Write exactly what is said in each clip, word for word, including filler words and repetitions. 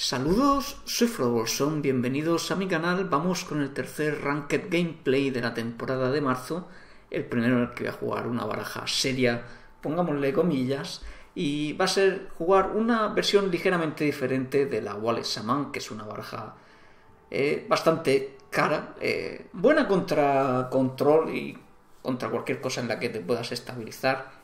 Saludos, soy Frobolson, bienvenidos a mi canal. Vamos con el tercer Ranked Gameplay de la temporada de marzo. El primero en el que voy a jugar una baraja seria, pongámosle comillas, y va a ser jugar una versión ligeramente diferente de la Wallet Shaman, que es una baraja eh, bastante cara, eh, buena contra control y contra cualquier cosa en la que te puedas estabilizar.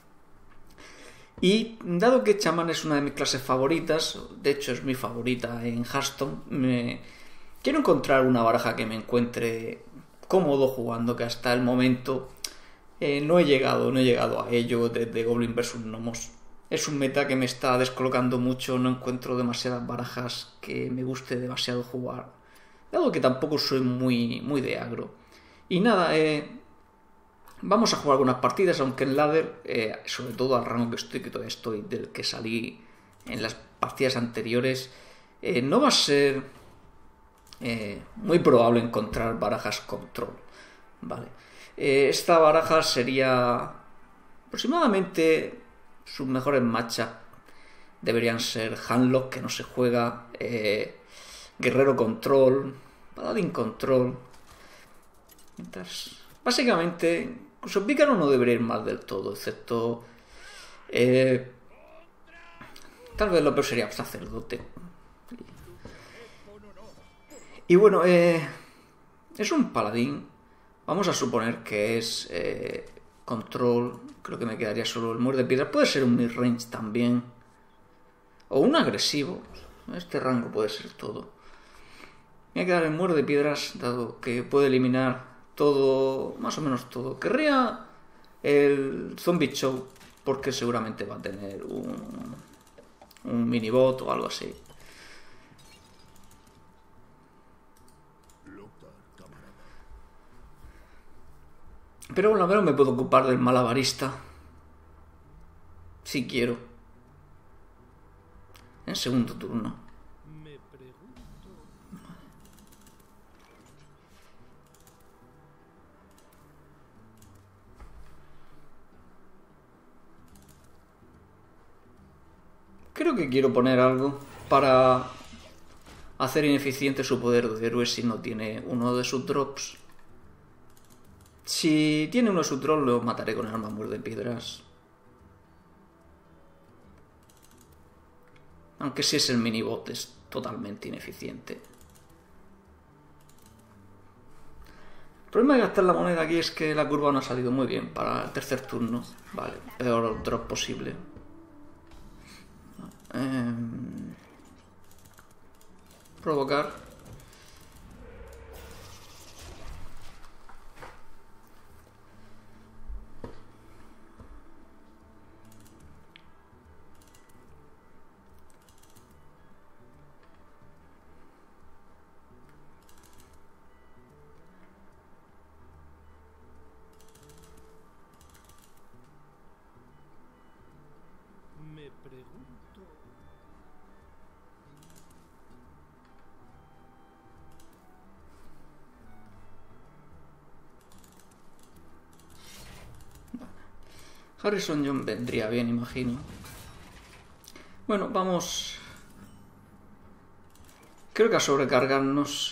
Y dado que Shaman es una de mis clases favoritas, de hecho es mi favorita en Hearthstone, me... quiero encontrar una baraja que me encuentre cómodo jugando, que hasta el momento eh, no he llegado, no he llegado a ello desde Goblin versus Gnomos. Es un meta que me está descolocando mucho, no encuentro demasiadas barajas que me guste demasiado jugar, dado que tampoco soy muy, muy de agro. Y nada, eh... vamos a jugar algunas partidas, aunque en ladder, eh, sobre todo al rango que estoy, que todavía estoy del que salí en las partidas anteriores, eh, no va a ser eh, muy probable encontrar barajas control. Vale. Eh, esta baraja sería aproximadamente sus mejores matchups. Deberían ser Handlock, que no se juega, eh, Guerrero control, Paladín control. Entonces, básicamente, incluso Pícaro no debería ir mal del todo, excepto eh, tal vez lo peor sería Sacerdote. Y bueno, eh, es un paladín. Vamos a suponer que es eh, control. Creo que me quedaría solo el muerde piedras. Puede ser un midrange también, o un agresivo. Este rango puede ser todo. Me voy a quedar el muerde piedras, dado que puede eliminar todo, más o menos todo. Querría el Zombie Show, porque seguramente va a tener un, un minibot o algo así. Pero bueno, a ver, me puedo ocupar del malabarista, si quiero, en segundo turno. Creo que quiero poner algo para hacer ineficiente su poder de héroe si no tiene uno de sus drops. Si tiene uno de sus drops, lo mataré con arma muerde piedras. Aunque si es el minibot, es totalmente ineficiente. El problema de gastar la moneda aquí es que la curva no ha salido muy bien para el tercer turno. Vale, peor drop posible. Eh, provocar. Me pregunto. Harrison John vendría bien, imagino. Bueno, vamos. Creo que a sobrecargarnos.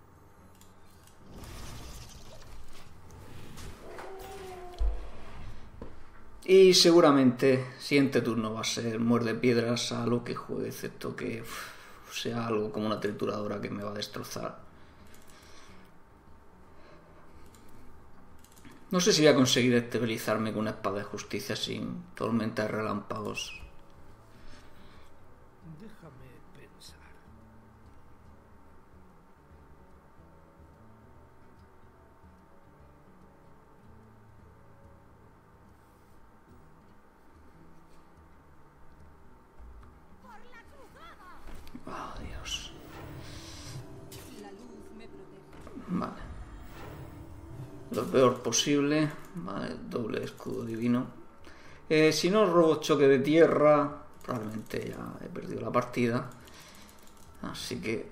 Y seguramente siguiente turno va a ser muerde piedras a lo que juegue, excepto que uf, sea algo como una trituradora que me va a destrozar. No sé si voy a conseguir estabilizarme con una espada de justicia sin tormenta de relámpagos. Déjame pensar. Oh, Dios. Vale. Lo peor posible. Vale, doble escudo divino. Eh, si no robo choque de tierra, probablemente ya he perdido la partida. Así que...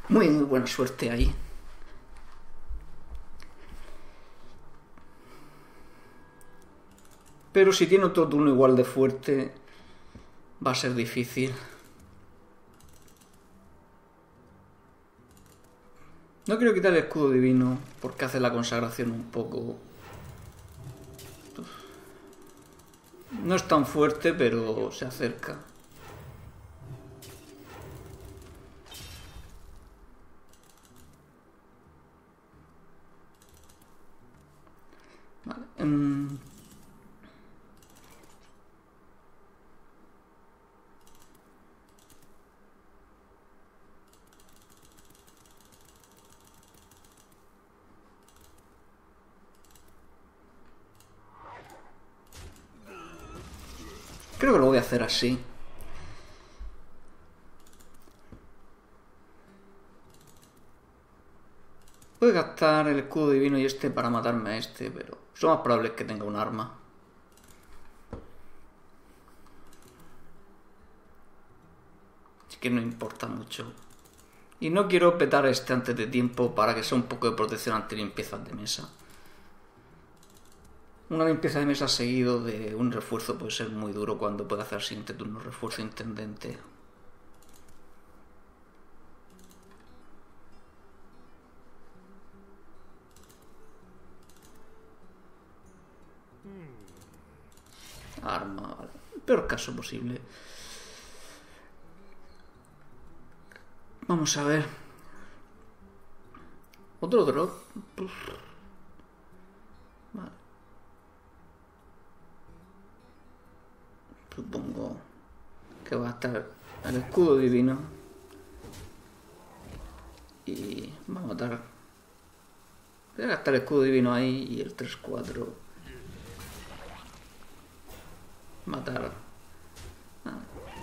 Muy, muy buena suerte ahí. Pero si tiene otro turno igual de fuerte, va a ser difícil. No quiero quitar el escudo divino porque hace la consagración un poco... No es tan fuerte, pero se acerca. Vale. Um... Creo que lo voy a hacer así. Voy a gastar el escudo divino y este para matarme a este, pero lo más probable es que tenga un arma. Así que no importa mucho. Y no quiero petar este antes de tiempo para que sea un poco de protección ante limpiezas de mesa. Una limpieza de mesa seguido de un refuerzo puede ser muy duro cuando puede hacer el siguiente turno refuerzo intendente. Arma, vale. El peor caso posible. Vamos a ver. Otro drop. Uf. Vale. Supongo que va a estar el escudo divino. Y va a matar. Voy a gastar el escudo divino ahí y el tres cuatro. Matar. Ah.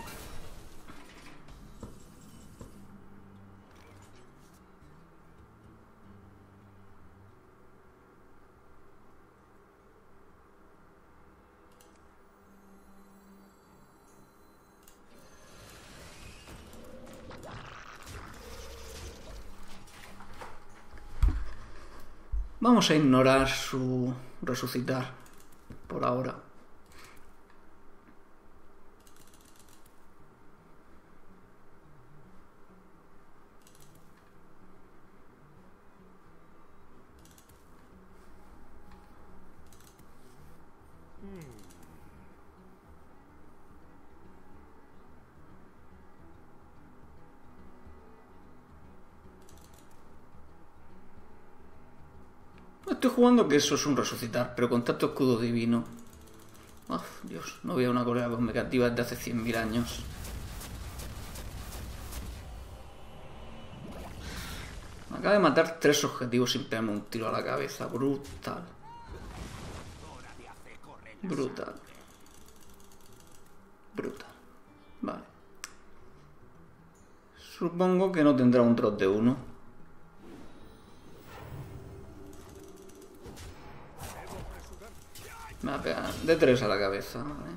Vamos a ignorar su resucitar por ahora. Estoy jugando que eso es un resucitar, pero con tanto escudo divino. Oh, Dios, no veo una colega conmecativa desde hace cien mil años. Me acaba de matar tres objetivos sin pegarme un tiro a la cabeza. Brutal. Brutal. Brutal. Vale. Supongo que no tendrá un drop de uno. Me va a pegar de tres a la cabeza, ¿vale?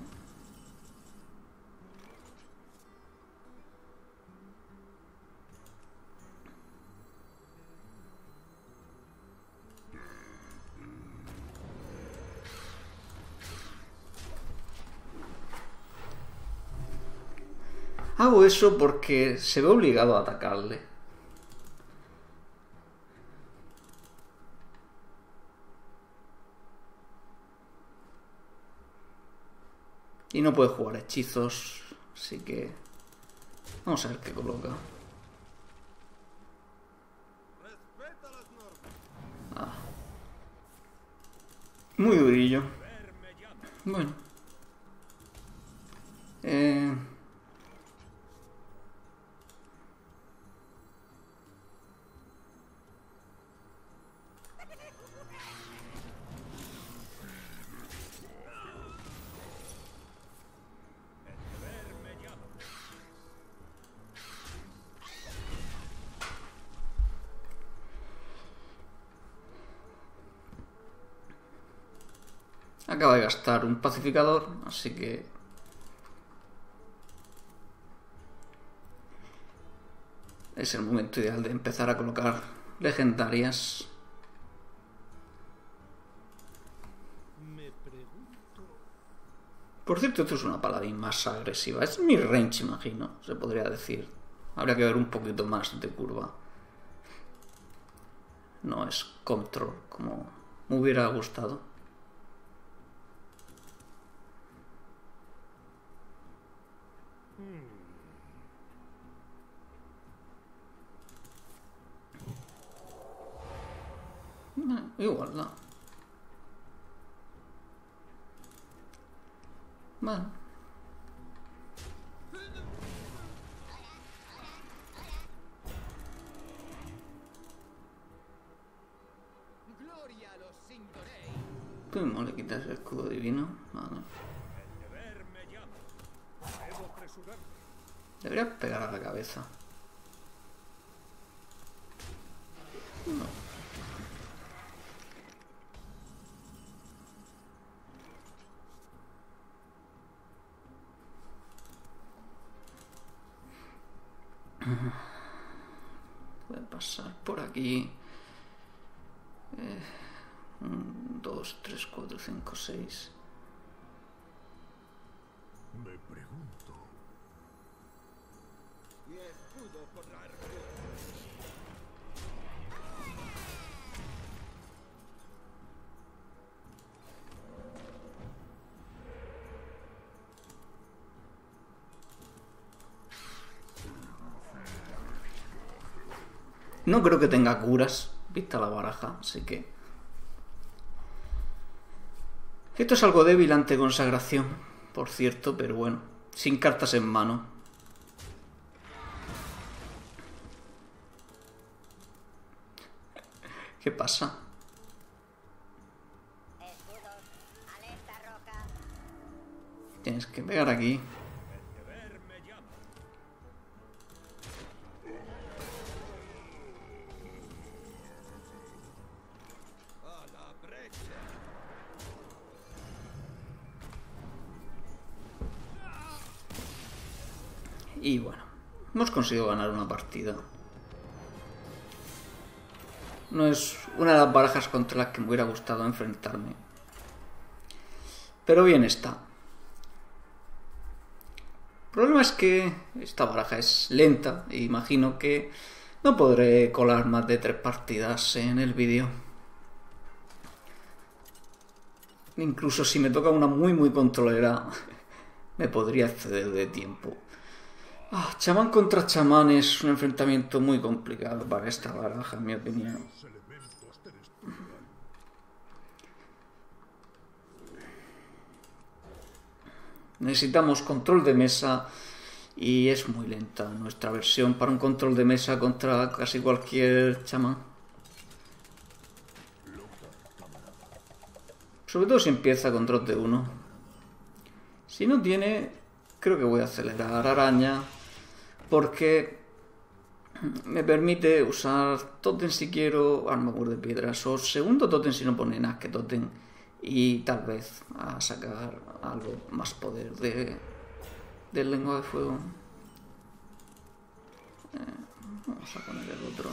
Hago eso porque se ve obligado a atacarle. Y no puede jugar hechizos, así que... Vamos a ver qué coloca. Ah. Muy durillo. Bueno. Eh... Acaba de gastar un pacificador, así que... es el momento ideal de empezar a colocar legendarias. Me pregunto. Por cierto, esto es una paladín más agresiva. Es mi range, imagino, se podría decir. Habría que ver un poquito más de curva. No es control, como me hubiera gustado. Eh, igual, no. Vale. Gloria a los Sindorei. ¿Cómo le quitas el escudo divino? Vale. El deber me llama. Debo apresurarme. Debería pegar a la cabeza. No. Puede pasar por aquí. Eh, un, dos, tres, cuatro, cinco, seis. Me pregunto. Y escudo por la armadura. No creo que tenga curas, vista la baraja, así que... Esto es algo débil ante consagración, por cierto, pero bueno, sin cartas en mano. ¿Qué pasa? Escudos, alerta roca. Tienes que pegar aquí. El deber me llama. A la brecha. Y bueno, hemos conseguido ganar una partida. No es una de las barajas contra las que me hubiera gustado enfrentarme. Pero bien está. El problema es que esta baraja es lenta e imagino que no podré colar más de tres partidas en el vídeo. Incluso si me toca una muy muy controlera, me podría exceder de tiempo. Ah, chamán contra chamán es un enfrentamiento muy complicado para esta baraja, en mi opinión. Necesitamos control de mesa y es muy lenta nuestra versión para un control de mesa contra casi cualquier chamán. Sobre todo si empieza con drop de uno. Si no tiene, creo que voy a acelerar araña porque me permite usar totem si quiero, armadura de piedras o segundo totem si no pone nada que totem. Y tal vez a sacar algo más poder de del lengua de fuego. Eh, vamos a poner el otro.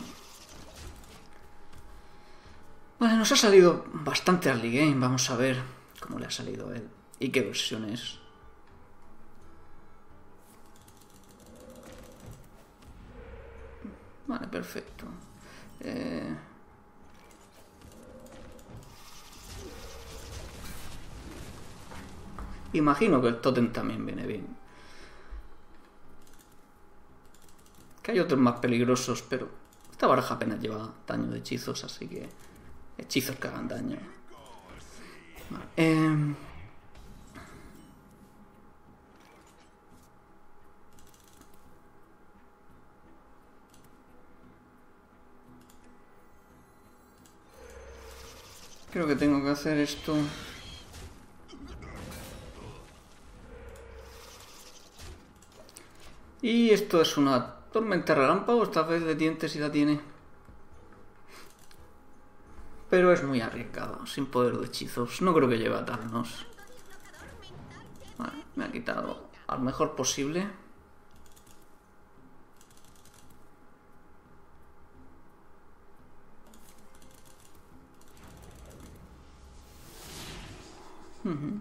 Vale, nos ha salido bastante early game. Vamos a ver cómo le ha salido a él y qué versión es. Vale, perfecto. Eh... Imagino que el tótem también viene bien. Que hay otros más peligrosos, pero esta baraja apenas lleva daño de hechizos, así que hechizos que hagan daño. Vale. Eh... Creo que tengo que hacer esto. Y esto es una tormenta relámpago, esta vez de dientes si la tiene. Pero es muy arriesgado, sin poder de hechizos. No creo que lleve a Thanos. Vale, me ha quitado al mejor posible. Uh-huh.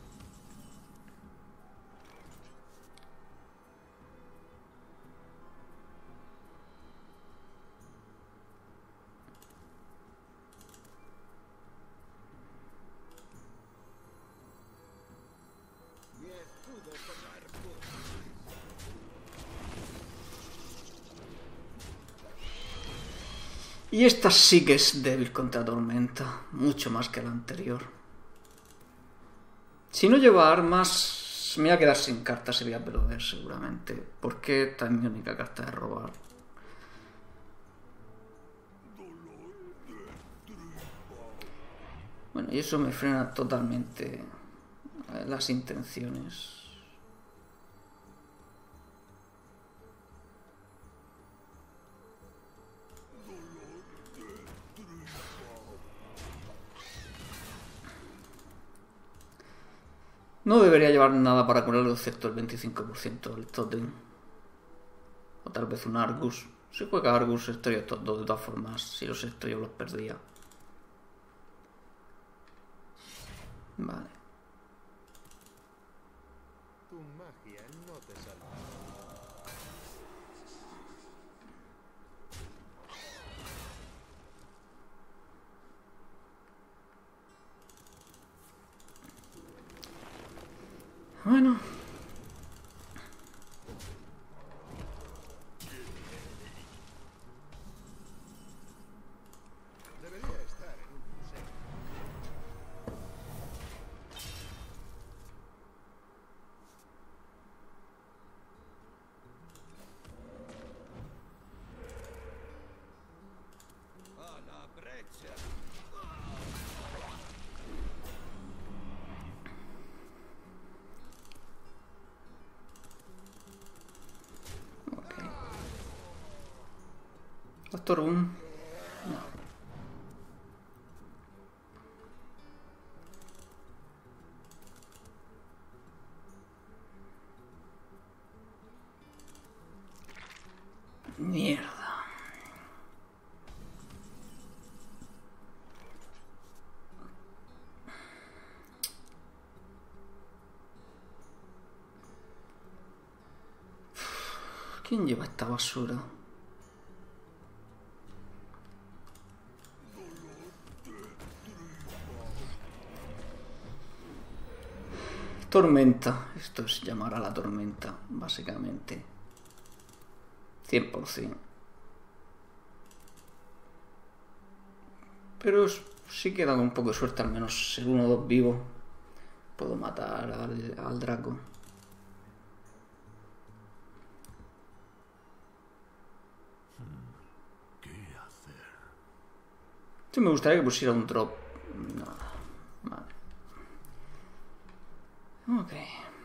Y esta sí que es débil contra Tormenta, mucho más que la anterior. Si no lleva armas, me voy a quedar sin cartas y voy a perder seguramente, porque esta es mi única carta de robar. Bueno, y eso me frena totalmente las intenciones. No debería llevar nada para curarlo excepto el veinticinco por ciento del tótem. O tal vez un Argus. Si juega Argus, estoy estos dos de todas formas. Si los estrello los perdía. Vale. Tu magia no te salva. Bueno. Debería estar en un museo. A la brecha. Doctor Boom. No. Mierda. ¿Quién lleva esta basura? Tormenta. Esto es llamar a la tormenta, básicamente. cien por ciento. Pero sí que da un poco de suerte, al menos ser uno o dos vivo. Puedo matar al, al Draco. ¿Qué hacer? Sí, me gustaría que pusiera un drop. Nada. Vale. Ok.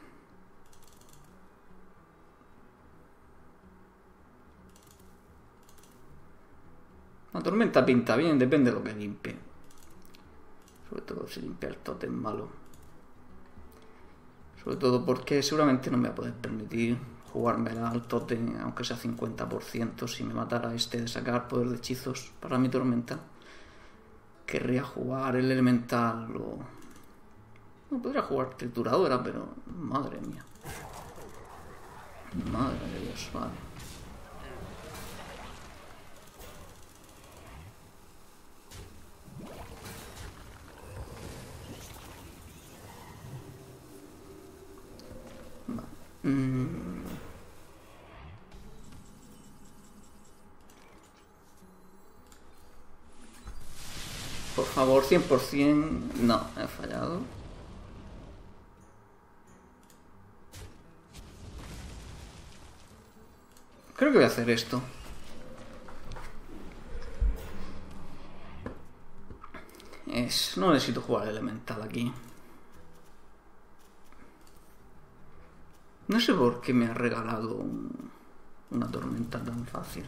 La tormenta pinta bien, depende de lo que limpie. Sobre todo si limpia el tótem malo. Sobre todo porque seguramente no me va a poder permitir jugármela al tótem, aunque sea cincuenta por ciento. Si me matara este de sacar poder de hechizos para mi tormenta, querría jugar el elemental o... No podría jugar trituradora, pero... Madre mía. Madre de Dios, vale. Vale. Mm. Por favor, cien por ciento... No, he fallado. Creo que voy a hacer esto. Es... No necesito jugar elemental aquí. No sé por qué me ha regalado un... una tormenta tan fácil.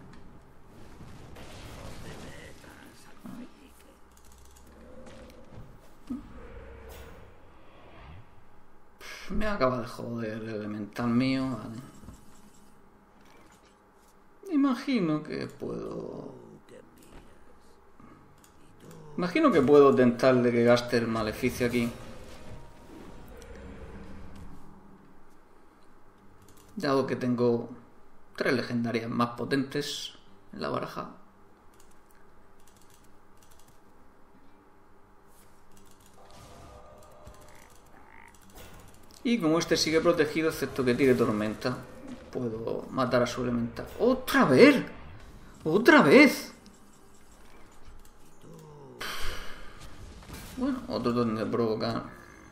Me acaba de joder el elemental mío, vale. Imagino que puedo... Imagino que puedo tentarle que gaste el maleficio aquí. Dado que tengo tres legendarias más potentes en la baraja. Y como este sigue protegido, excepto que tire tormenta, puedo matar a su elemental. ¡Otra vez! ¡Otra vez! Bueno, otro tótem de provocar.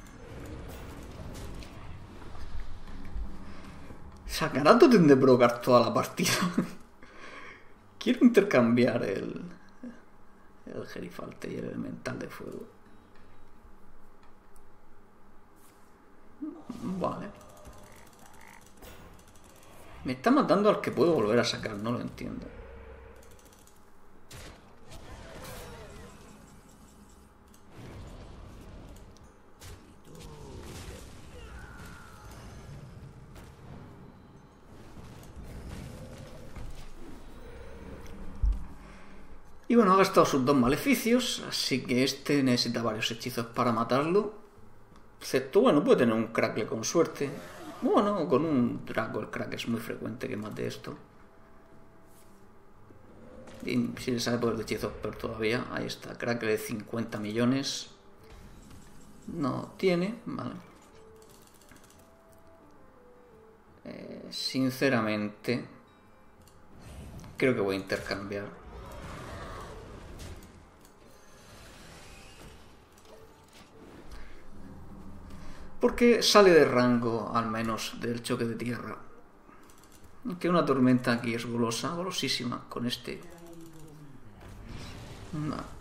¿Sacará tótem de provocar toda la partida? Quiero intercambiar el... el Gerifalte y el elemental de fuego. Vale. Me está matando al que puedo volver a sacar, no lo entiendo. Y bueno, ha gastado sus dos maleficios, así que este necesita varios hechizos para matarlo. Excepto, bueno, puede tener un crackle con suerte. Bueno, con un Draco el crack es muy frecuente que mate esto. Y si le sale poder de hechizos, pero todavía. Ahí está, crackle de cincuenta millones. No tiene, vale. Eh, sinceramente, creo que voy a intercambiar. Porque sale de rango, al menos, del choque de tierra. Que una tormenta aquí es golosa, golosísima, con este. No.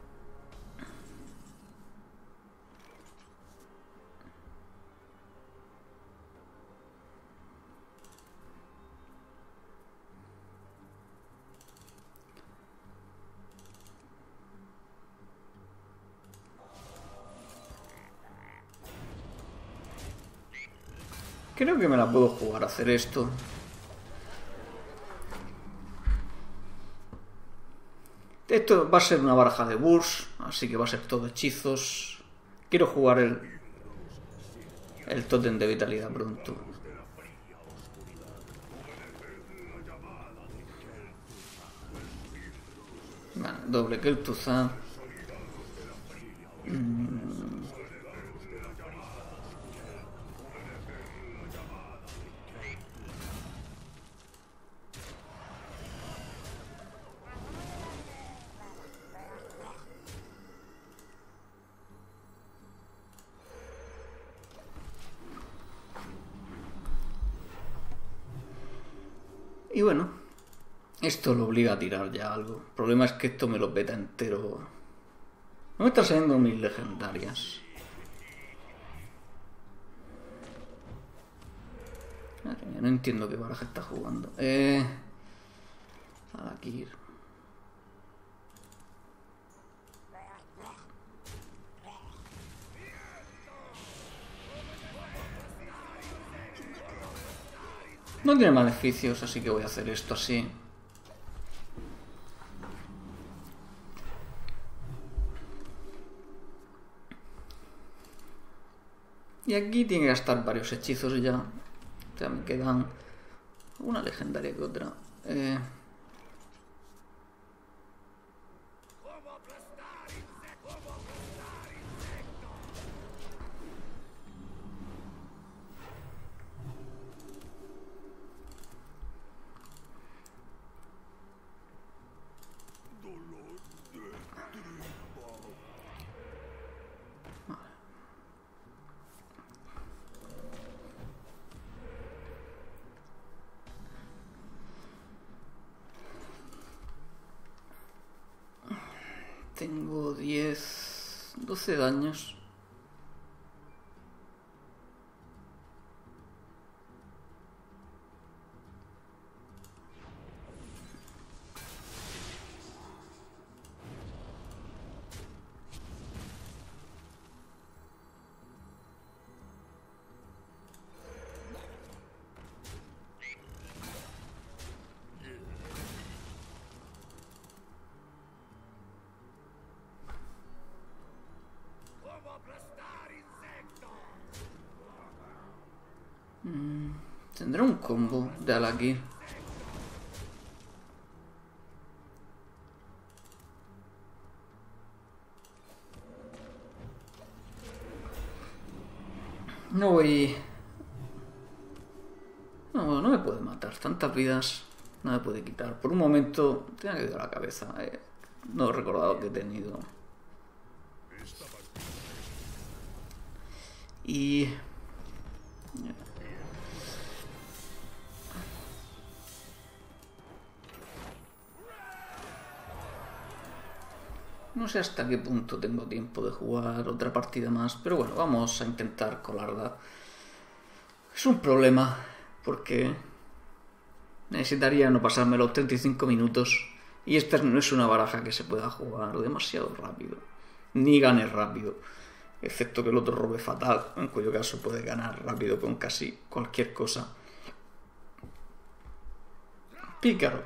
Creo que me la puedo jugar a hacer esto. Esto va a ser una baraja de burst, así que va a ser todo hechizos. Quiero jugar el, el tótem de vitalidad pronto. Vale, doble Kel'Thuzad. Mm. Y bueno, esto lo obliga a tirar ya algo. El problema es que esto me lo peta entero. No me están saliendo mis legendarias. Madre mía, no entiendo qué baraja está jugando. Eh... Aquí. No tiene maleficios, así que voy a hacer esto así. Y aquí tiene que gastar varios hechizos ya. O sea, me quedan una legendaria que otra. Eh... Tengo diez, doce daños. Tendrá un combo de Alakir. No voy... No, no me puede matar. Tantas vidas no me puede quitar. Por un momento tenía que ir a la cabeza. Eh. No he recordado que he tenido. Y... no sé hasta qué punto tengo tiempo de jugar otra partida más, pero bueno, vamos a intentar colarla. Es un problema, porque necesitaría no pasarme los treinta y cinco minutos, y esta no es una baraja que se pueda jugar demasiado rápido, ni gane rápido, excepto que el otro robe fatal, en cuyo caso puede ganar rápido con casi cualquier cosa. Pícaro.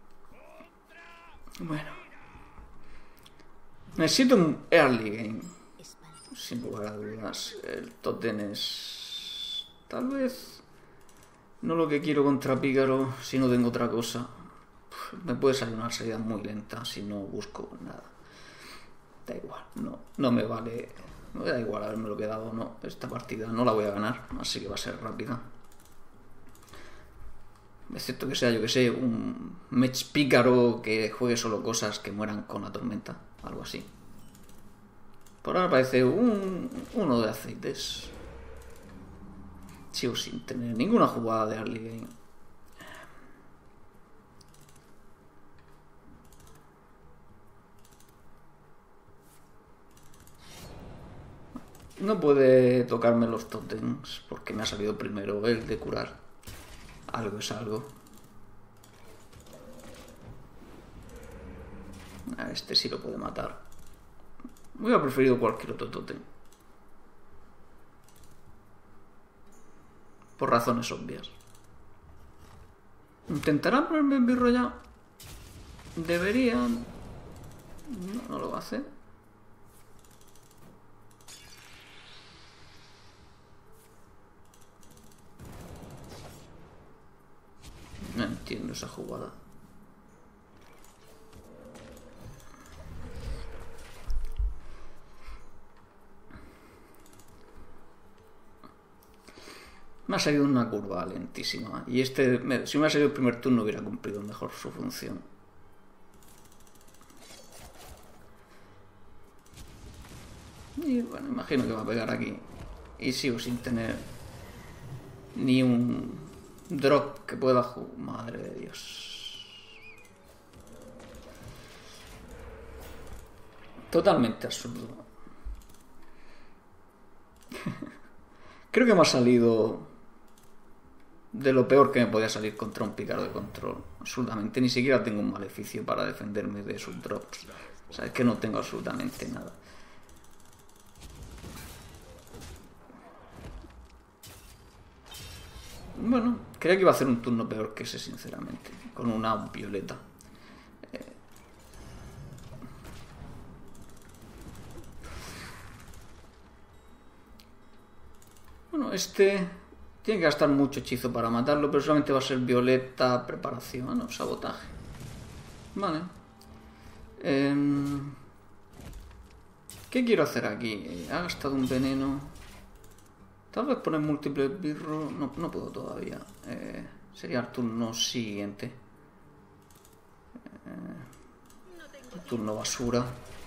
Bueno. Necesito un early game. Sin lugar a dudas. El totem es... tal vez... no lo que quiero contra Pícaro, si no tengo otra cosa. Me puede salir una salida muy lenta si no busco nada. Da igual, no, no me vale... me da igual haberme lo quedado o no. Esta partida no la voy a ganar, así que va a ser rápida. Excepto que sea, yo que sé, un Mech Pícaro que juegue solo cosas que mueran con la tormenta. Algo así. Por ahora parece un uno de aceites. Sigo sin tener ninguna jugada de early game. No puede tocarme los totems porque me ha salido primero el de curar. Algo es algo. A este sí lo puede matar. Hubiera preferido cualquier otro totem. Por razones obvias. ¿Intentará ponerme en birro ya? Deberían. No, no lo va a hacer. No entiendo esa jugada. Me ha salido una curva lentísima. Y este, me, si me ha salido el primer turno, hubiera cumplido mejor su función. Y bueno, imagino que va a pegar aquí. Y sigo sin tener ni un drop que pueda jugar. Madre de Dios. Totalmente absurdo. Creo que me ha salido de lo peor que me podía salir contra un pícaro de control. Absolutamente. Ni siquiera tengo un maleficio para defenderme de sus drops. O sea, es que no tengo absolutamente nada. Bueno, creía que iba a hacer un turno peor que ese, sinceramente. Con una violeta. Eh... Bueno, este... tiene que gastar mucho hechizo para matarlo, pero solamente va a ser violeta, preparación, no, sabotaje. Vale. Eh... ¿Qué quiero hacer aquí? Ha gastado un veneno... tal vez poner múltiples birros. No, no puedo todavía. Eh, sería el turno siguiente. Eh, el turno basura.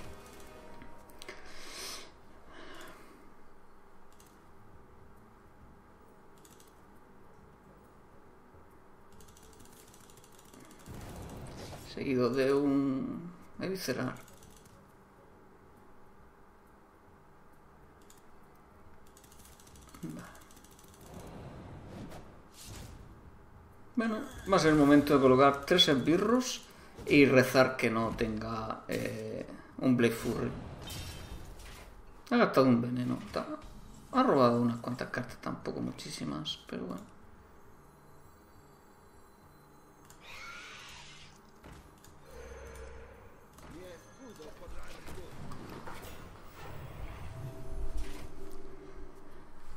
Seguido de un... eviscerar. Bueno, va a ser el momento de colocar tres esbirros y rezar que no tenga eh, un Blade Fury. Ha gastado un veneno. Ha robado unas cuantas cartas, tampoco muchísimas, pero bueno.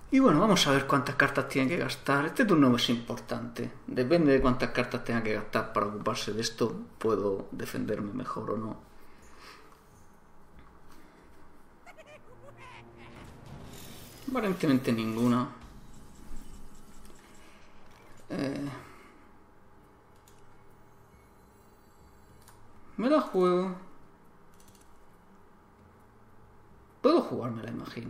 Y bueno, vamos a ver cuántas cartas tiene que gastar. Este turno es importante. Depende de cuántas cartas tenga que gastar para ocuparse de esto, puedo defenderme mejor o no. Aparentemente ninguna. Eh... Me la juego. Puedo jugármela, imagino.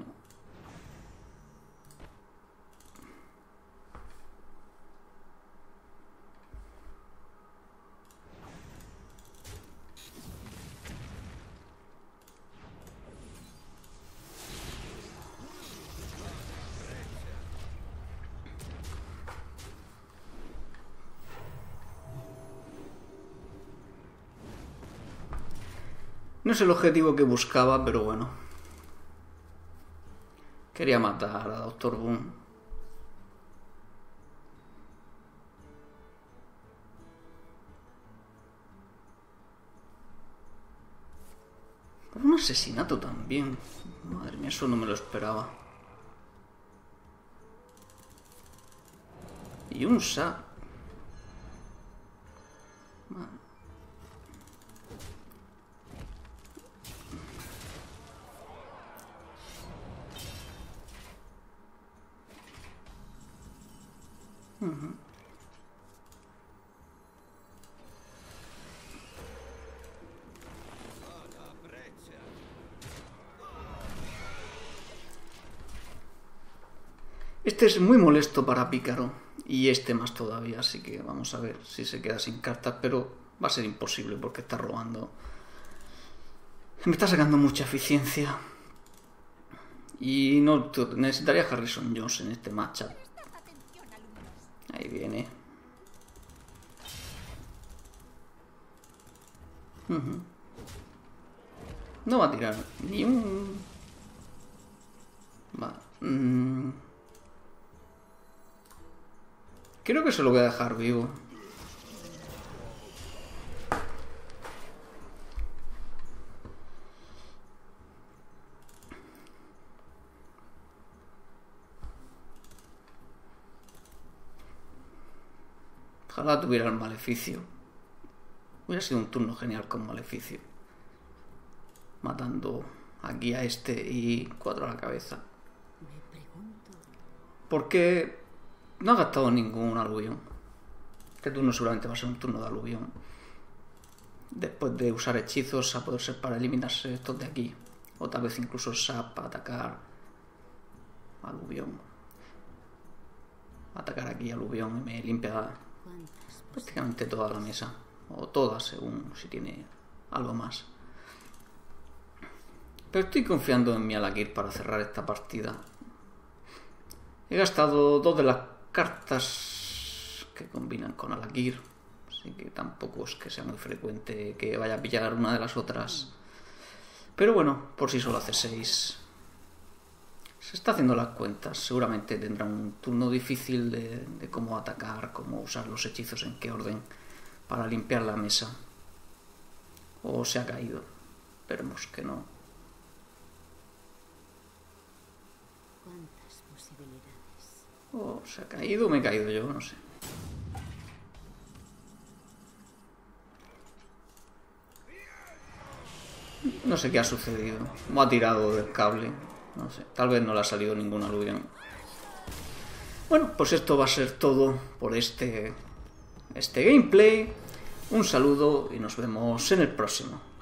No es el objetivo que buscaba, pero bueno. Quería matar a Doctor Boom. Por un asesinato también. Madre mía, eso no me lo esperaba. Y un Sa. Madre. Uh-huh. Este es muy molesto para Pícaro y este más todavía, así que vamos a ver si se queda sin cartas, pero va a ser imposible porque está robando. Me está sacando mucha eficiencia y no necesitaría Harrison Jones en este matchup. Ahí viene. Uh-huh. No va a tirar ni un... Va. Mm. Creo que se lo voy a dejar vivo. Ojalá tuviera el maleficio. Hubiera sido un turno genial con maleficio. Matando aquí a este y cuatro a la cabeza. Porque no ha gastado ningún aluvión. Este turno seguramente va a ser un turno de aluvión. Después de usar hechizos a poder ser para eliminarse estos de aquí. O tal vez incluso Sap para atacar aluvión. Atacar aquí aluvión y me limpia prácticamente toda la mesa. O todas, según si tiene algo más. Pero estoy confiando en mi Alakir para cerrar esta partida. He gastado dos de las cartas que combinan con Alakir. Así que tampoco es que sea muy frecuente que vaya a pillar una de las otras. Pero bueno, por si solo hace seis. Se está haciendo las cuentas. Seguramente tendrá un turno difícil de, de cómo atacar, cómo usar los hechizos, en qué orden, para limpiar la mesa. O se ha caído. Esperemos que no. ¿Cuántas posibilidades? O se ha caído o me he caído yo, no sé. No sé qué ha sucedido. Me ha tirado del cable. No sé, tal vez no le ha salido ningún aluvión. Bueno, pues esto va a ser todo por este, este gameplay. Un saludo y nos vemos en el próximo.